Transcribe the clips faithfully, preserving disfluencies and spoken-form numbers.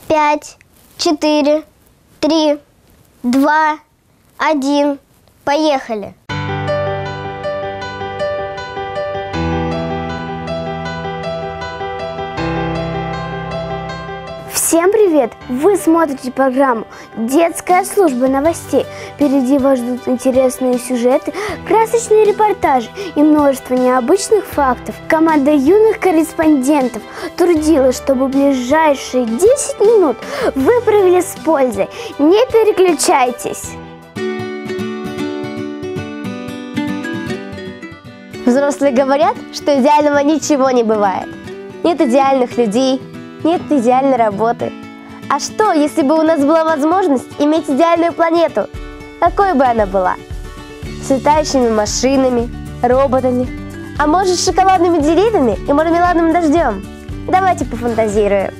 пять, четыре, три, два, один. Поехали! Всем привет! Вы смотрите программу «Детская служба новостей». Впереди вас ждут интересные сюжеты, красочные репортажи и множество необычных фактов. Команда юных корреспондентов трудилась, чтобы ближайшие десять минут вы провели с пользой. Не переключайтесь! Взрослые говорят, что идеального ничего не бывает. Нет идеальных людей, нет идеальной работы. А что, если бы у нас была возможность иметь идеальную планету? Какой бы она была? С летающими машинами, роботами, а может, с шоколадными деревьями и мармеладным дождем? Давайте пофантазируем.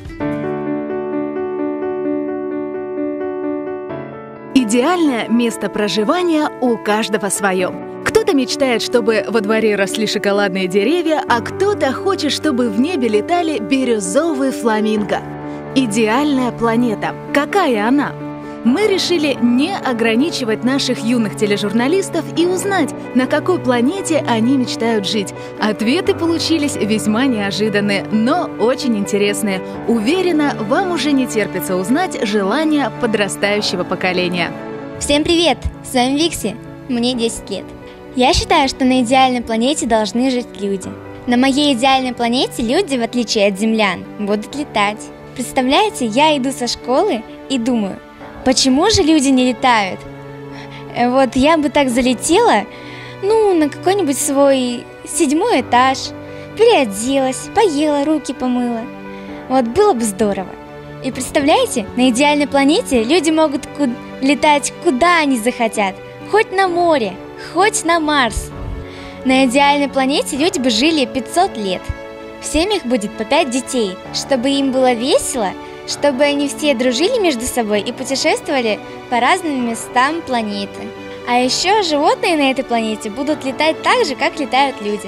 Идеальное место проживания у каждого свое. Кто-то мечтает, чтобы во дворе росли шоколадные деревья, а кто-то хочет, чтобы в небе летали бирюзовые фламинго. Идеальная планета. Какая она? Мы решили не ограничивать наших юных тележурналистов и узнать, на какой планете они мечтают жить. Ответы получились весьма неожиданные, но очень интересные. Уверена, вам уже не терпится узнать желания подрастающего поколения. Всем привет! С вами Викси. Мне десять лет. Я считаю, что на идеальной планете должны жить люди. На моей идеальной планете люди, в отличие от землян, будут летать. Представляете, я иду со школы и думаю, почему же люди не летают? Вот я бы так залетела, ну, на какой-нибудь свой седьмой этаж, переоделась, поела, руки помыла. Вот было бы здорово. И представляете, на идеальной планете люди могут ку- летать куда они захотят, хоть на море, хоть на Марс. На идеальной планете люди бы жили пятьсот лет. В семьях будет по пять детей, чтобы им было весело, чтобы они все дружили между собой и путешествовали по разным местам планеты. А еще животные на этой планете будут летать так же, как летают люди.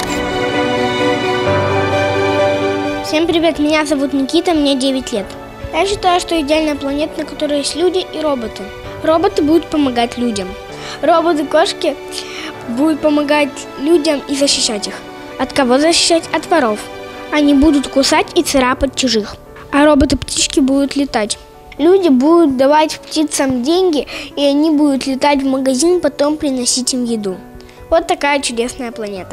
Всем привет, меня зовут Никита, мне девять лет. Я считаю, что идеальная планета, на которой есть люди и роботы. Роботы будут помогать людям. Роботы-кошки будут помогать людям и защищать их. От кого защищать? От воров. Они будут кусать и царапать чужих. А роботы-птички будут летать. Люди будут давать птицам деньги, и они будут летать в магазин, потом приносить им еду. Вот такая чудесная планета.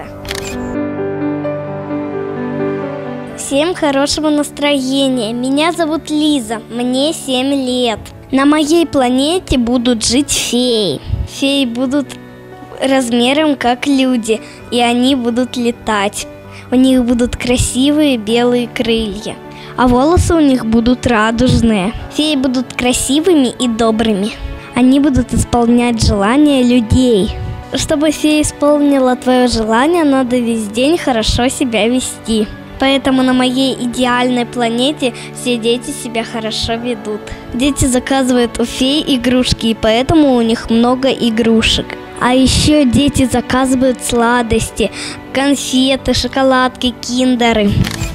Всем хорошего настроения. Меня зовут Лиза, мне семь лет. На моей планете будут жить феи. Феи будут размером как люди, и они будут летать. У них будут красивые белые крылья, а волосы у них будут радужные. Феи будут красивыми и добрыми. Они будут исполнять желания людей. Чтобы фея исполнила твое желание, надо весь день хорошо себя вести. Поэтому на моей идеальной планете все дети себя хорошо ведут. Дети заказывают у фей игрушки, и поэтому у них много игрушек. А еще дети заказывают сладости, конфеты, шоколадки, киндеры.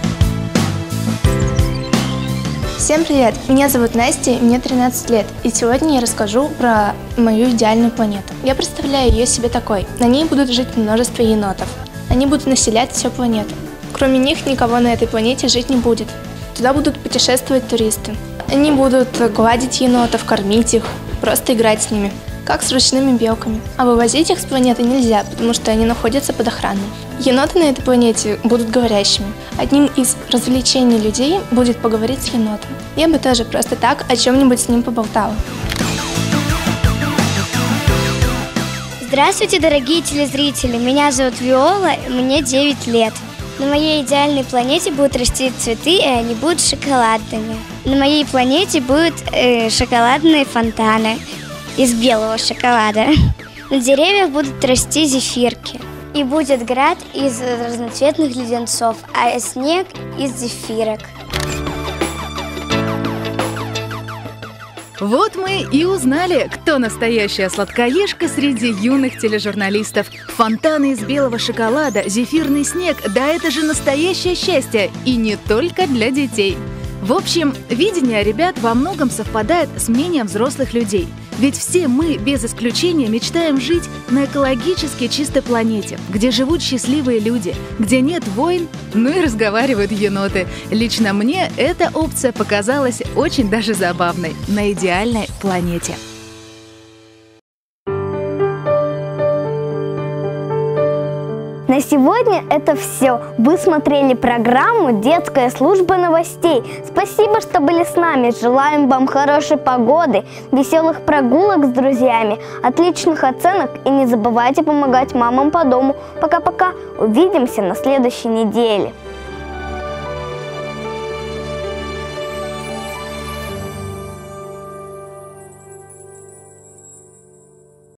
Всем привет! Меня зовут Настя, мне тринадцать лет, и сегодня я расскажу про мою идеальную планету. Я представляю ее себе такой. На ней будут жить множество енотов. Они будут населять всю планету. Кроме них никого на этой планете жить не будет. Туда будут путешествовать туристы. Они будут гладить енотов, кормить их, просто играть с ними, как с ручными белками. А вывозить их с планеты нельзя, потому что они находятся под охраной. Еноты на этой планете будут говорящими. Одним из развлечений людей будет поговорить с енотом. Я бы тоже просто так о чем-нибудь с ним поболтала. Здравствуйте, дорогие телезрители! Меня зовут Виола, мне девять лет. На моей идеальной планете будут расти цветы, и они будут шоколадными. На моей планете будут э, шоколадные фонтаны из белого шоколада. На деревьях будут расти зефирки. И будет град из разноцветных леденцов, а снег из зефирок. Вот мы и узнали, кто настоящая сладкоежка среди юных тележурналистов. Фонтаны из белого шоколада, зефирный снег, да это же настоящее счастье, и не только для детей. В общем, видение ребят во многом совпадает с мнением взрослых людей. Ведь все мы, без исключения, мечтаем жить на экологически чистой планете, где живут счастливые люди, где нет войн, ну и разговаривают еноты. Лично мне эта опция показалась очень даже забавной. На идеальной планете. На сегодня это все. Вы смотрели программу «Детская служба новостей». Спасибо, что были с нами. Желаем вам хорошей погоды, веселых прогулок с друзьями, отличных оценок и не забывайте помогать мамам по дому. Пока-пока. Увидимся на следующей неделе.